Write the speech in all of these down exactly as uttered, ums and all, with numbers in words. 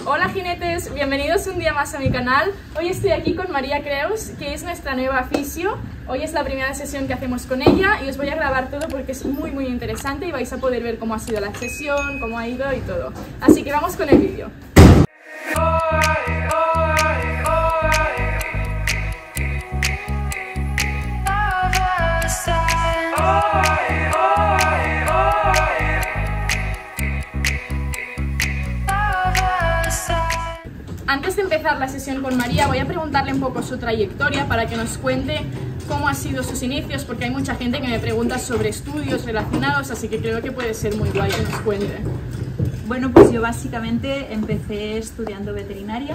Hola jinetes, bienvenidos un día más a mi canal. Hoy estoy aquí con María Creus, que es nuestra nueva fisio. Hoy es la primera sesión que hacemos con ella y os voy a grabar todo porque es muy muy interesante y vais a poder ver cómo ha sido la sesión, cómo ha ido y todo. Así que vamos con el vídeo. Antes de empezar la sesión con María voy a preguntarle un poco su trayectoria para que nos cuente cómo han sido sus inicios, porque hay mucha gente que me pregunta sobre estudios relacionados, así que creo que puede ser muy guay que nos cuente. Bueno, pues yo básicamente empecé estudiando veterinaria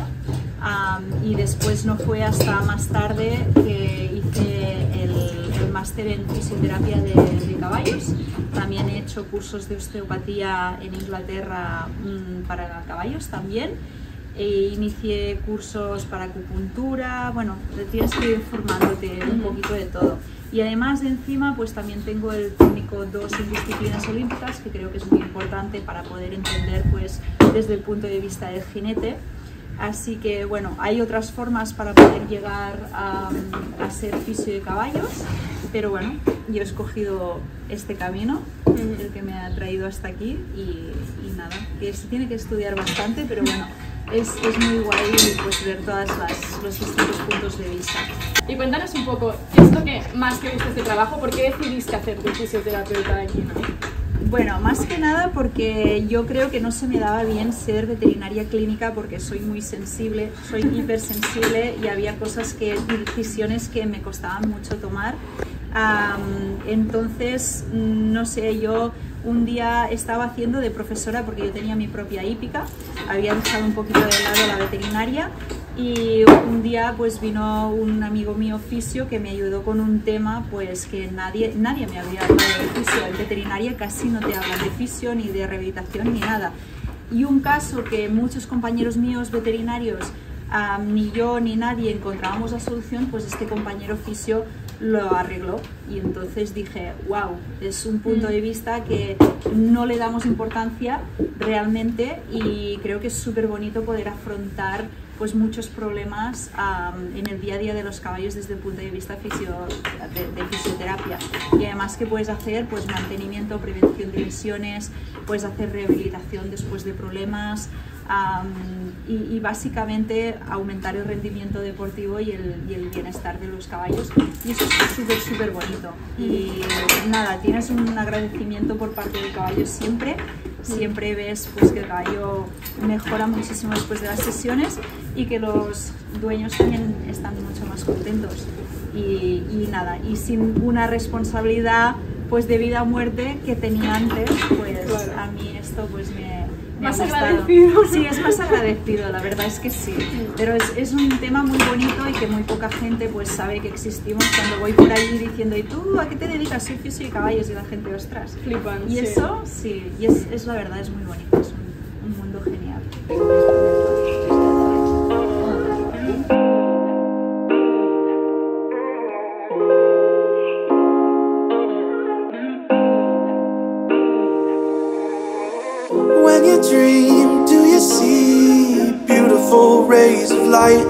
um, y después no fue hasta más tarde que hice el, el máster en fisioterapia de, de caballos. También he hecho cursos de osteopatía en Inglaterra um, para caballos también. E inicié cursos para acupuntura, bueno, tienes que ir formándote un poquito de todo. Y además de encima, pues también tengo el técnico dos en disciplinas olímpicas, que creo que es muy importante para poder entender pues desde el punto de vista del jinete. Así que bueno, hay otras formas para poder llegar a, a ser fisio de caballos, pero bueno, yo he escogido este camino, el que me ha traído hasta aquí y, y nada, que se tiene que estudiar bastante, pero bueno. Es, es muy guay pues, ver todos los distintos puntos de vista. Y cuéntanos un poco, ¿qué es lo que más te gusta de este trabajo? ¿Por qué decidiste hacer tu fisioterapeuta de aquí, no? Bueno, más que nada porque yo creo que no se me daba bien ser veterinaria clínica porque soy muy sensible, soy hipersensible y había cosas que, decisiones que me costaban mucho tomar. Um, entonces, no sé, yo un día estaba haciendo de profesora porque yo tenía mi propia hípica, había dejado un poquito de lado la veterinaria y un día pues vino un amigo mío fisio que me ayudó con un tema pues que nadie, nadie me había hablado de fisio. En veterinaria casi no te hablan de fisio ni de rehabilitación ni nada. Y un caso que muchos compañeros míos veterinarios, um, ni yo ni nadie encontrábamos la solución, pues este compañero fisio lo arregló y entonces dije, wow, es un punto de vista que no le damos importancia realmente y creo que es súper bonito poder afrontar pues muchos problemas um, en el día a día de los caballos desde el punto de vista fisio, de, de fisioterapia y además que puedes hacer pues mantenimiento, prevención de lesiones, puedes hacer rehabilitación después de problemas. Um, y, y básicamente aumentar el rendimiento deportivo y el, y el bienestar de los caballos y eso es súper súper bonito y nada, tienes un agradecimiento por parte del caballo siempre, siempre ves pues que el caballo mejora muchísimo después de las sesiones y que los dueños también están mucho más contentos y, y nada, y sin una responsabilidad pues de vida o muerte que tenía antes, pues claro. A mí esto pues me más agradecido. Sí, es más agradecido, la verdad es que sí. Pero es, es un tema muy bonito y que muy poca gente pues sabe que existimos. Cuando voy por ahí diciendo, ¿y tú a qué te dedicas? Soy fisio de caballos y la gente, ostras. Flipan. Y sí. eso, sí, y es, es la verdad, es muy bonito, es un, un mundo genial. When you dream, do you see beautiful rays of light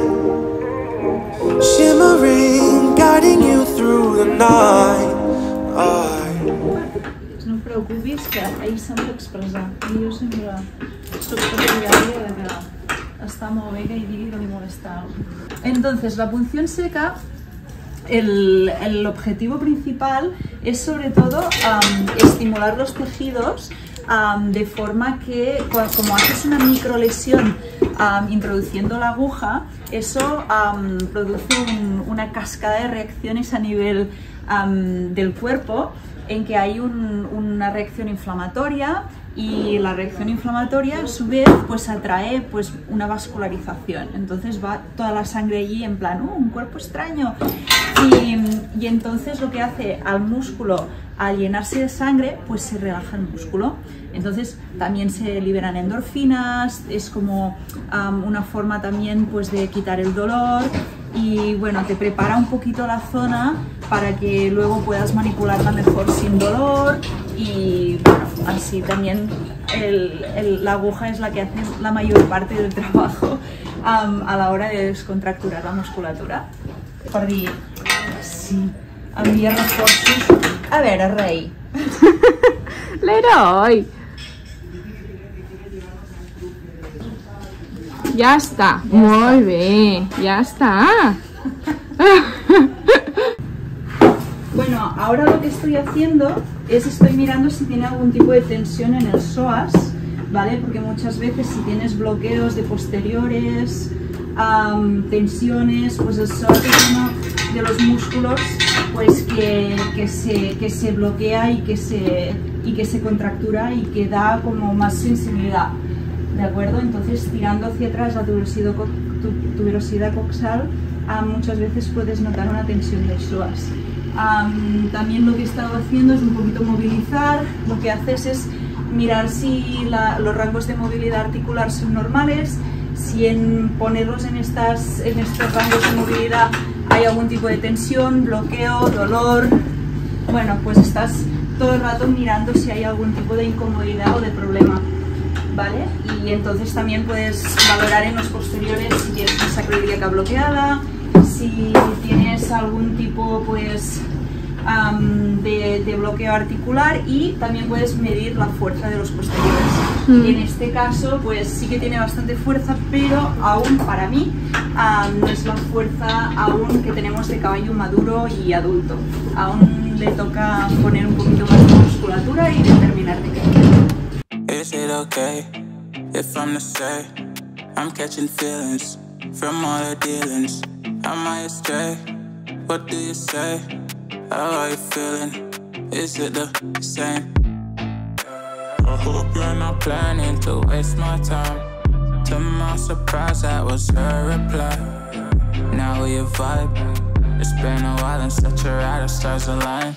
shimmering, guiding you through the night? I... No et preocupis, que ahir s'han d'expressar. I jo sempre soc partidaria de que està molt bé que hi digui que li molesta algo. Entonces, la punción seca, el, el objetivo principal es sobre todo um, estimular los tejidos Um, de forma que, como haces una micro lesión um, introduciendo la aguja, eso um, produce un, una cascada de reacciones a nivel um, del cuerpo en que hay un, una reacción inflamatoria y la reacción inflamatoria a su vez pues atrae pues una vascularización, entonces va toda la sangre allí en plan, uh, un cuerpo extraño y, y entonces lo que hace al músculo al llenarse de sangre, pues se relaja el músculo. Entonces también se liberan endorfinas, es como um, una forma también pues de quitar el dolor y bueno, te prepara un poquito la zona para que luego puedas manipularla mejor sin dolor y bueno, así también el, el, la aguja es la que hace la mayor parte del trabajo um, a la hora de descontracturar la musculatura. Per dir, sí, envia reforços. A veure, rei. L'heroi. Ya está, ya muy está. bien, ya está. Bueno, ahora lo que estoy haciendo es estoy mirando si tiene algún tipo de tensión en el psoas, ¿vale? Porque muchas veces si tienes bloqueos de posteriores, um, tensiones, pues el psoas es uno de los músculos pues que, que, se, que se bloquea y que se, y que se contractura y que da como más sensibilidad, ¿de acuerdo? Entonces tirando hacia atrás la tuberosidad, tu, tuberosidad coxal, um, muchas veces puedes notar una tensión del psoas. Um, también lo que he estado haciendo es un poquito movilizar, lo que haces es mirar si la, los rangos de movilidad articular son normales, si en ponerlos en, estas, en estos rangos de movilidad hay algún tipo de tensión, bloqueo, dolor. Bueno, pues estás todo el rato mirando si hay algún tipo de incomodidad o de problema, ¿vale? Y entonces también puedes valorar en los posteriores si tienes una sacroiliaca bloqueada, si tienes algún tipo pues um, de, de bloqueo articular y también puedes medir la fuerza de los posteriores. Mm. Y en este caso pues sí que tiene bastante fuerza, pero aún para mí um, no es la fuerza aún que tenemos de caballo maduro y adulto. Aún le toca poner un poquito más de musculatura y determinar de qué. Is it okay if I'm the same? I'm catching feelings from all the dealings. Am I astray? What do you say? How are you feeling? Is it the same? I hope you're not planning to waste my time. To my surprise, that was her reply. Now we vibe. It's been a while and such a ride, the stars align.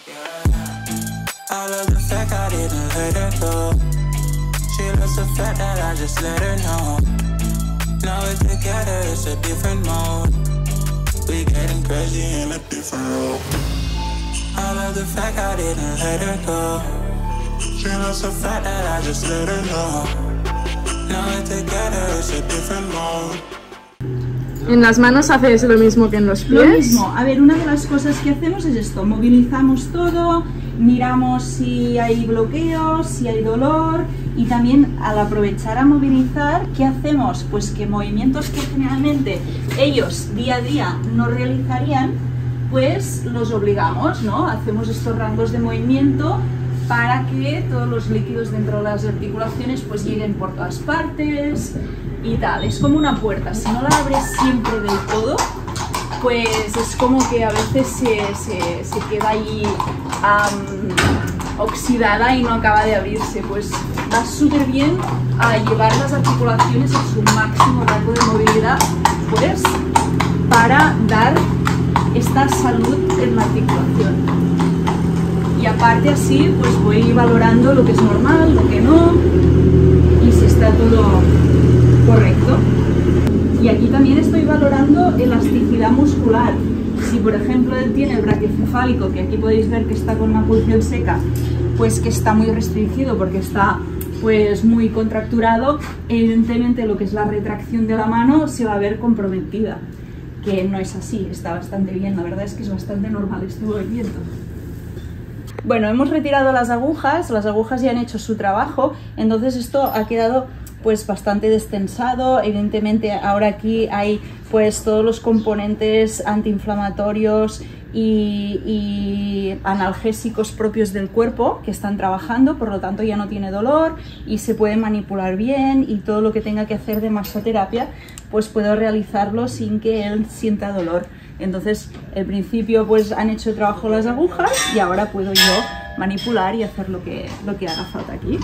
I love the fact I didn't let her go. She loves the fact that I just let her know. Now we're together, it's a different mode. We getting crazy in a different role. I love the fact I didn't let her go. She loves the fact that I just let her know. Now we're together, it's a different mode. ¿En las manos haces lo mismo que en los pies? Lo mismo. A ver, una de las cosas que hacemos es esto. Movilizamos todo, miramos si hay bloqueos, si hay dolor y también al aprovechar a movilizar, ¿qué hacemos? Pues que movimientos que generalmente ellos día a día no realizarían, pues los obligamos, ¿no? Hacemos estos rangos de movimiento para que todos los líquidos dentro de las articulaciones pues lleguen por todas partes y tal. Es como una puerta, si no la abres siempre del todo, pues es como que a veces se, se, se queda ahí um, oxidada y no acaba de abrirse. Pues va súper bien a llevar las articulaciones a su máximo rango de movilidad, pues para dar esta salud en la articulación. Y aparte así pues voy valorando lo que es normal, lo que no, y si está todo correcto. Y aquí también estoy valorando elasticidad muscular. Si por ejemplo él tiene el brachiocefálico, que aquí podéis ver que está con una punción seca, pues que está muy restringido porque está pues muy contracturado, evidentemente lo que es la retracción de la mano se va a ver comprometida, que no es así, está bastante bien, la verdad es que es bastante normal este movimiento. Bueno, hemos retirado las agujas, las agujas ya han hecho su trabajo, entonces esto ha quedado pues bastante destensado. Evidentemente ahora aquí hay pues todos los componentes antiinflamatorios y, y analgésicos propios del cuerpo que están trabajando, por lo tanto ya no tiene dolor y se puede manipular bien, y todo lo que tenga que hacer de masoterapia pues puedo realizarlo sin que él sienta dolor. Entonces, al principio pues han hecho el trabajo las agujas y ahora puedo yo manipular y hacer lo que, lo que haga falta aquí.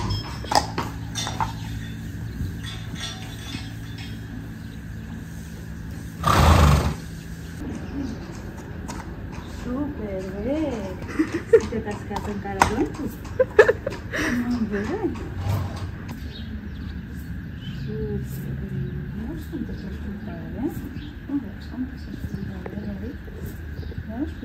Súper bien. Si te t'has quedat encara blanco. Molt bé. Veus com te s'escolta bé? No veus com te s'escolta bé, David? Veus?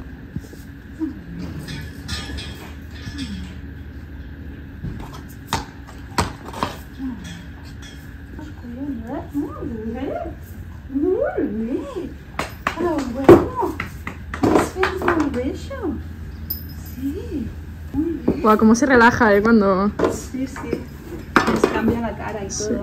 Molt bé. Molt bé. Però bueno, has fet molt bé això. Sí, molt bé. Guau, cómo se relaja, ¿eh? Cuando... Sí, sí. Les cambia la cara y todo.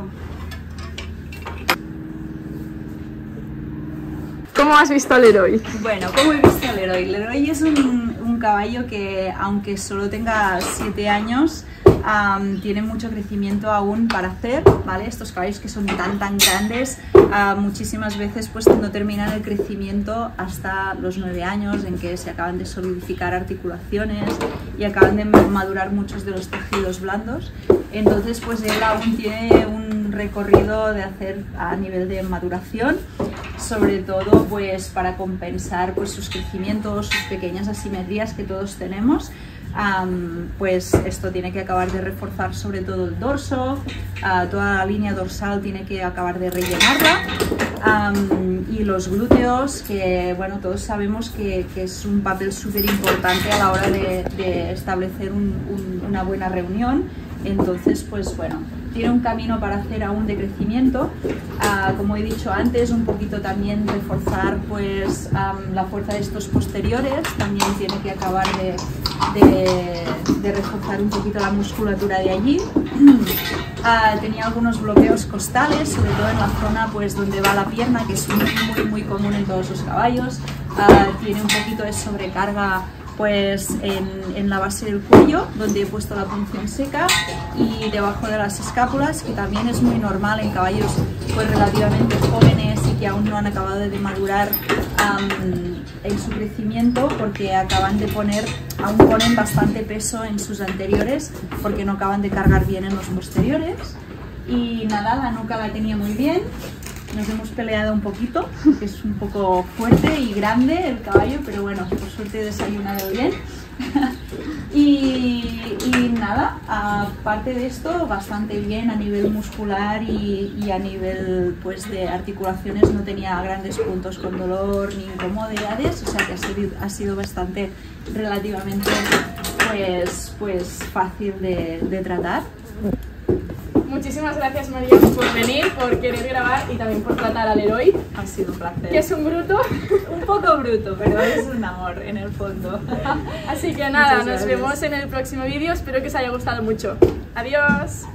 ¿Cómo has visto al Leroy? Bueno, ¿cómo he visto al Leroy? Leroy es un, un caballo que, aunque solo tenga siete años, Um, tiene mucho crecimiento aún para hacer, ¿vale? Estos caballos que son tan tan grandes, uh, muchísimas veces pues no terminan el crecimiento hasta los nueve años, en que se acaban de solidificar articulaciones y acaban de madurar muchos de los tejidos blandos. Entonces pues él aún tiene un recorrido de hacer a nivel de maduración, sobre todo pues para compensar pues sus crecimientos, sus pequeñas asimetrías que todos tenemos. Um, pues esto tiene que acabar de reforzar sobre todo el dorso, uh, toda la línea dorsal tiene que acabar de rellenarla, um, y los glúteos, que bueno, todos sabemos que, que es un papel súper importante a la hora de, de establecer un, un, una buena reunión. Entonces pues bueno, tiene un camino para hacer aún de crecimiento, uh, como he dicho antes, un poquito también reforzar pues um, la fuerza de estos posteriores, también tiene que acabar de, de, de reforzar un poquito la musculatura de allí. Uh, tenía algunos bloqueos costales, sobre todo en la zona pues donde va la pierna, que es muy muy muy común en todos los caballos. Uh, tiene un poquito de sobrecarga pues en, en la base del cuello, donde he puesto la punción seca, y debajo de las escápulas, que también es muy normal en caballos pues relativamente jóvenes y que aún no han acabado de madurar um, en su crecimiento, porque acaban de poner, aún ponen bastante peso en sus anteriores, porque no acaban de cargar bien en los posteriores. Y nada, la nuca la tenía muy bien. Nos hemos peleado un poquito, que es un poco fuerte y grande el caballo, pero bueno, por suerte he desayunado bien. y, y nada, aparte de esto, bastante bien a nivel muscular y, y a nivel pues de articulaciones, no tenía grandes puntos con dolor ni incomodidades, o sea que ha sido, ha sido bastante relativamente pues, pues fácil de, de tratar. Muchísimas gracias, María, por venir, por querer grabar y también por tratar al Leroy. Ha sido un placer. Que es un bruto. Un poco bruto, pero es un amor en el fondo. Así que nada, nos vemos en el próximo vídeo. Espero que os haya gustado mucho. Adiós.